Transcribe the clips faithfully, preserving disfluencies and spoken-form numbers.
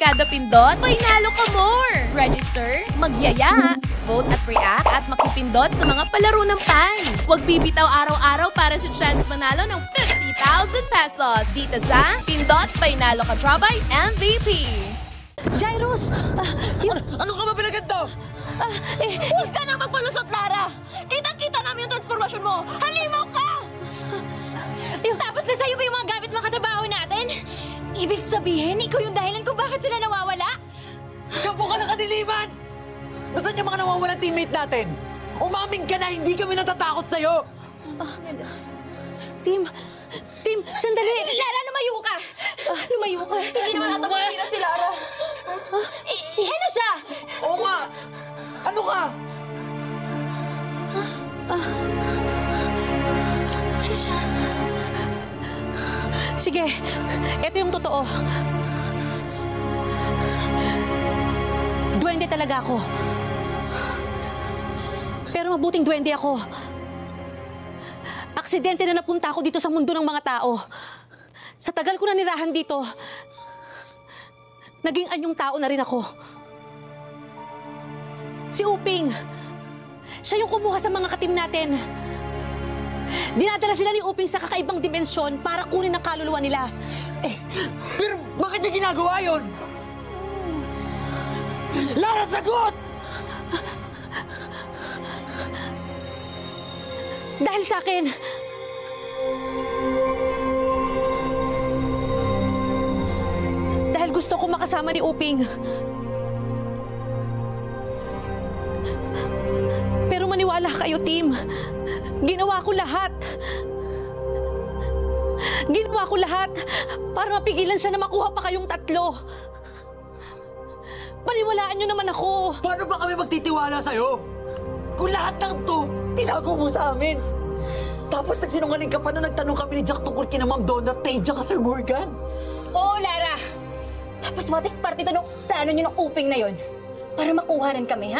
kada pindot, may nalo ka more! Register, magyaya, vote at react at makipindot sa mga palaro ng Pai. Huwag bibitaw araw-araw para sa chance manalo ng fifty thousand pesos dito sa Pindot Painalo Ka Trabay M V P. Jairus! Uh, yung... ano, ano ka ba pinaganto? Uh, eh, Huwag ka nang magpalusot, Lara! Kitang-kita namin yung transformasyon mo! Halimaw ka! Yung... Tapos na sa'yo ba yung mga gamit mga katrabaho natin? Ibig sabihin, ikaw yung dahilan kung bakit sila nawawala? Kapo ka ng kadiliman! Nasaan yung mga nawawalang teammate natin? Umamin ka na, hindi kami natatakot sa'yo! Uh, Tim, Tim, sandali! Lara, lumayo ka! Uh, lumayo ka! Hindi naman natakot na si Lara. Uh, eh, eh, ano siya? Oo nga! Ano ka? Uh, uh, ano siya? Sige, ito yung totoo. Duwende talaga ako. Pero mabuting duwende ako. Aksidente na napunta ako dito sa mundo ng mga tao. Sa tagal ko na nirahan dito, naging anyong tao na rin ako. Si Uping, siya yung kumuha sa mga katim natin. Dinadala sila ni Uping sa kakaibang dimensyon para kunin ang kaluluwa nila. Eh, pero bakit niya ginagawa yun? Lara, sagot! Dahil sa akin. Dahil gusto ko makasama ni Uping. Pero maniwala kayo, team. Ginawa ko lahat. Ginawa ko lahat para mapigilan siya na makuha pa kayong tatlo. Paniwalaan niyo naman ako. Paano ba kami magtitiwala sa'yo? Kung lahat ng to, tinago mo sa amin. Tapos nagsinungaling ka pa na nagtanong kami ni Jack tungkol kina Ma'am Donna, Teja ka, Sir Morgan. Oo, Lara. Tapos what if part ito nung plano niyo ng Uping na yon? Para makuhanan kami, ha?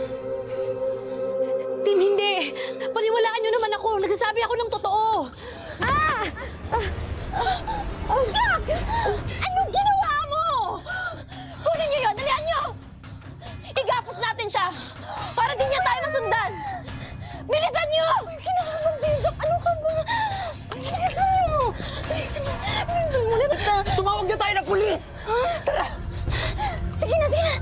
Team, hindi. Paniwalaan niyo naman ako. Nagsasabi ako ng totoo. Ah! Oh, Jack! Anong ginawa mo? Kunin niyo yun! Dalihan niyo! Igapos natin siya! Para di niya tayo masundan! Bilisan niyo! Kinakaman din, Jack! Ano ka ba? Bilisan niyo! Bilisan niyo! Bilisan mo! Dapat na! Tumawag na tayo ng pulis! Tara! Sige na, sige na!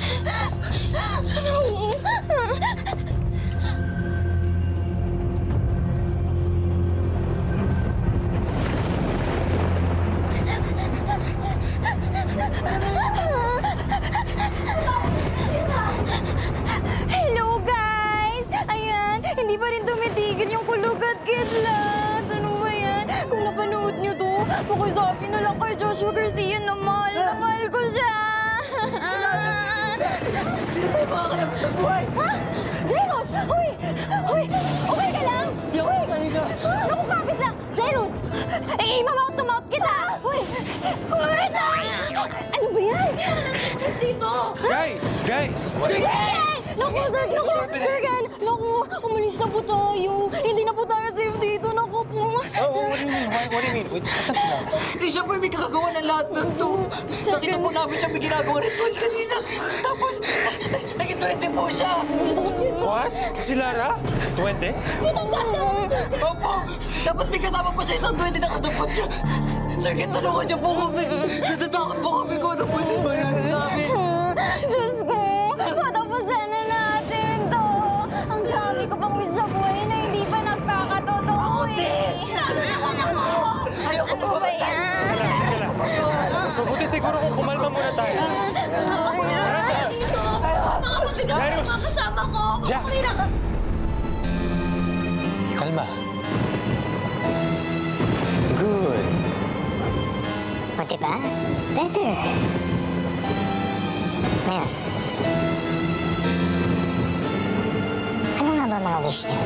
Hello, guys! Ayan, hindi pa rin tumitigil yung kulog at kidlat. Ano ba yan? Kung napanood niyo to, pakisabi na lang kay Joshua Garcia na mahal na mahal ko siya. Ha? Jairus! Hoy! Hoy! Okay ka lang? Hoy! Naku, kapis lang! Jairus! Eh, mamaut to mouth kita! Hoy! Hoy! Ano ba yan? Mas dito! Guys! Guys! What? Sige! Naku, sir! Naku, sir Gan! Naku, umalis na po tayo. Hindi na po tayo safe dito. Naku po. Oh, what do you mean? What, what do you mean? Wait, asan sila? Eh, siyempre may kakagawa ng lahat ng to. Nakita po namin siya may ginagawa ritual kanina. Tapos, naging twenty po siya. What? Si Lara? twenty? Opo! Tapos may kasama pa siya isang twenty na kasabot niya. Sir, tulungan niyo po kami. Natatakot po kami kung ano po yung bayaran namin. Diyos ko! Patapusan na natin to! Ang dami ko pang wish sa buhay na hindi pa nagkakatotoo eh! Ayoko Ano ba yan? Teka lang. Mas mabuti siguro kung kumalma muna tayo. Mga mabigat Jairus! mga kasama ko. Jack! Kalma. Good. O diba? Better. Ngayon, ano nga ba mga wish niyo?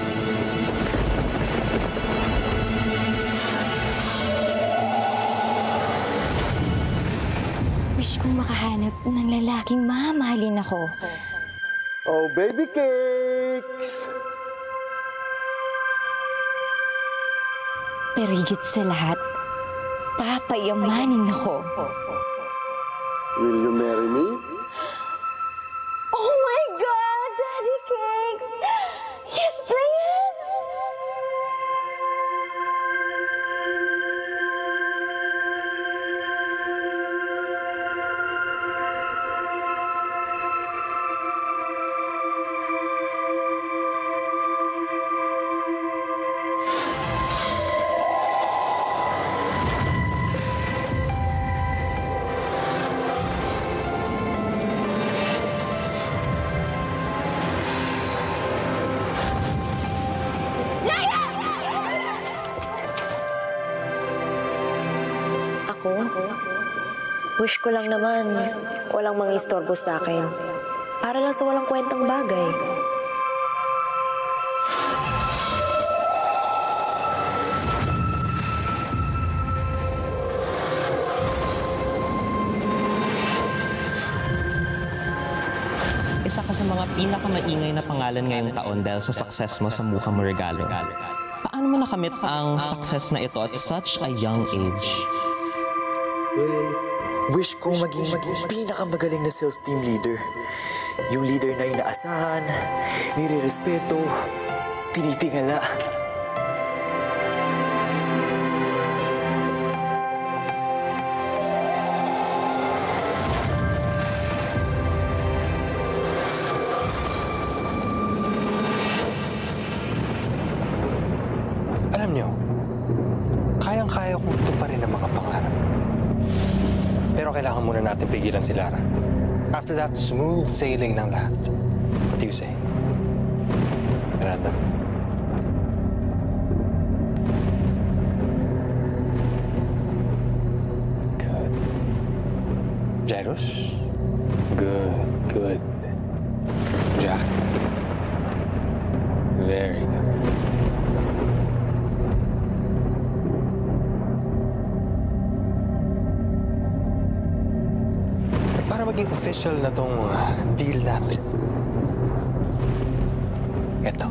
Wish kong makahanap ng lalaking mamahalin ako. Oh, baby cakes! Pero higit sa lahat, papayamanin ako. Will you marry me? Oh my God, Daddy Cakes! Yes, please! Ako, wish ko lang naman walang mga istorbo sa akin. Para lang sa walang kwentang bagay. Isa ka sa mga pinakamaingay na pangalan ngayong taon dahil sa success mo sa Mukha Mo Regalo. Paano mo nakamit ang success na ito at such a young age? Wish ko maging, maging pinakamagaling na sales team leader. Yung leader na inaasahan, nire-respeto, tinitingala. Alam niyo, kayang-kaya kong tuparin ang mga pangarap. Pero kailangan muna natin pigilan si Lara. After that, smooth sailing ng lahat. What do you say? Miranda? Good. Jairus? Good, good. Jack? Very good. Para maging official na tong uh, deal natin. Eto.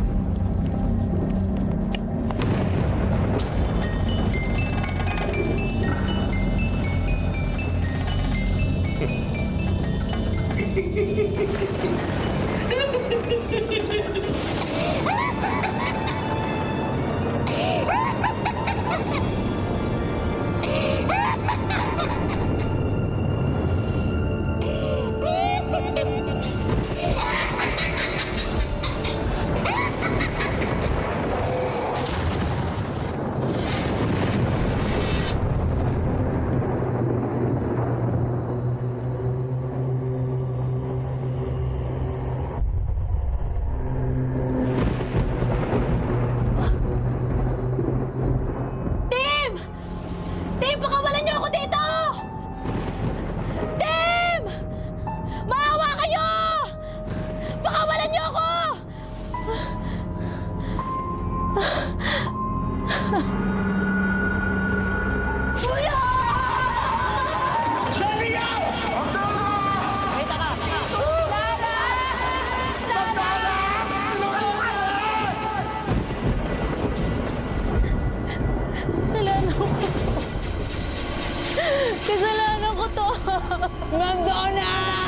Kasalanan ko to. Madonna!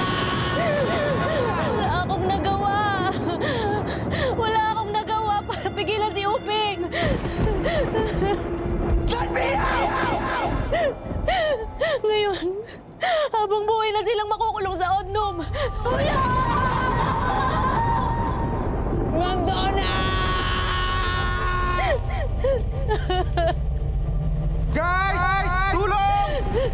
Wala akong nagawa. Wala akong nagawa para pigilan si Uping. Let me out! Ngayon, habang buhay na silang makukulong sa Odnom. Wala! Madonna! Guys! Guys! Tulong!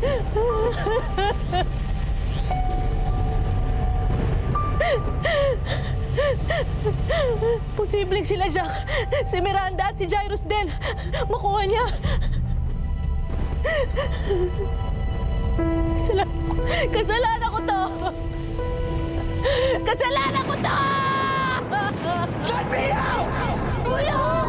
Posibleng sila Jack, si Miranda at si Jairus din. Makuha niya. Kasalanan ko. Kasalanan ko to. Kasalanan ko to! Let me out! Tulong!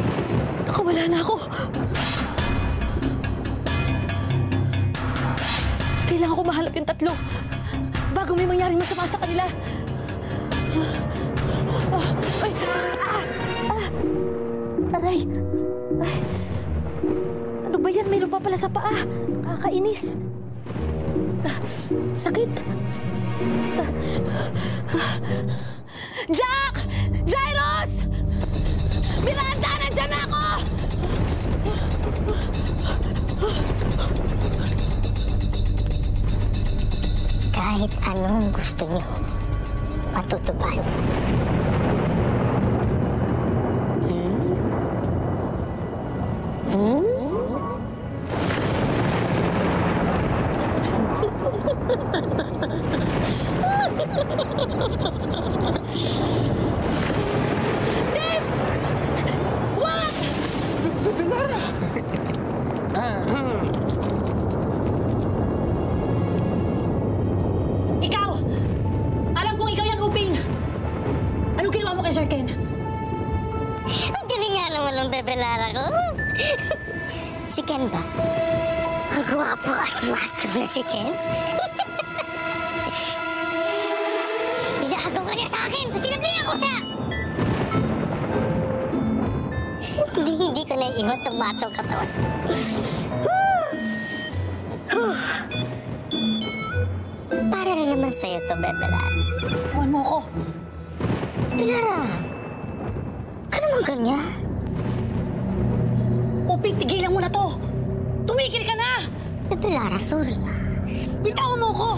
Ako, wala na ako. Kailangan ko mahalap yung tatlo bago may mangyaring masama sa kanila. Ah, ay! Ah! Ah! Aray! Ay! Ano ba yan? Mayroon pa pala sa paa. Kakainis. Ah, sakit. Ah, ah. Jack! Jairus! Miranda! Nandyan ako! Kahit anong gusto niyo, matutupad. Hmm? Hmm? Dave! Wag! Belara! Ikaw! Alam kong ikaw yan, Uping! Anong ginawa mo kay Sir Ken? Ang galing nga naman ng Bebe Lara ko. Si Ken ba? Ang gwapo at macho na si Ken. Inaagaw ka niya sa akin, so sinabihan ko siya! Hindi, hindi ko naiiwan ng macho katawan. Para rin naman sa'yo to, Bebe Lara. Tuwan mo ko. Bebe Lara, ano mo ganyan? Uping, tigilan mo na to! Tumigil ka na! Bebe Lara, sorry na. Bitawan mo ko!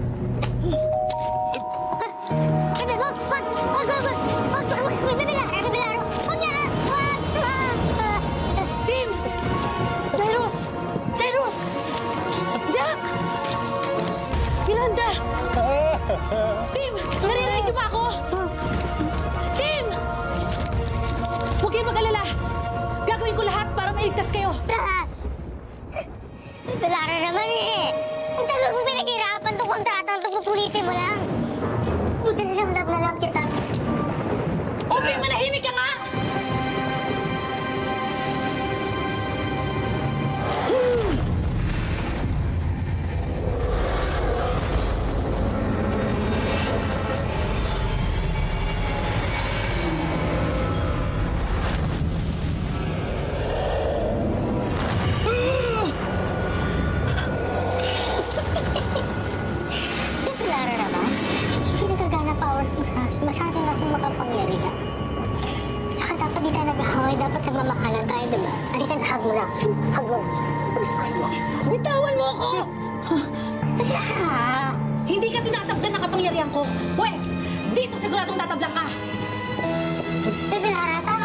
Bebe, wag! Wag! Wag! Wag! Wag! Wag! Bebe Lara! Bebe Lara! Wag nga! Wag! Tim! Jairus! Jairus! Jack! Miranda! Tim! Naririnig niyo ba ako? Tim! Huwag kayong mag-alala. Gagawin ko lahat para mailigtas kayo. Bebe Lara naman eh! Ang talog mo pinaghirapan itong kontrata ang pupulitin mo lang. Buti na lang na lang kita. Uping, manahimik ka nga! Bebe Lara naman, kinagagana powers mo sa akin. Masyado na akong makapangyarihan. Tsaka dapat di tayo nag-aaway. Dapat nagmamahalan tayo, diba? Halika na, hug mo lang. Hug mo. Hug mo. Bitawan mo ako! Bebe Lara! Hindi ka tinatablan ng kapangyarihan ko. Pwes, dito siguradong tatablan ka. Bebe Lara, tama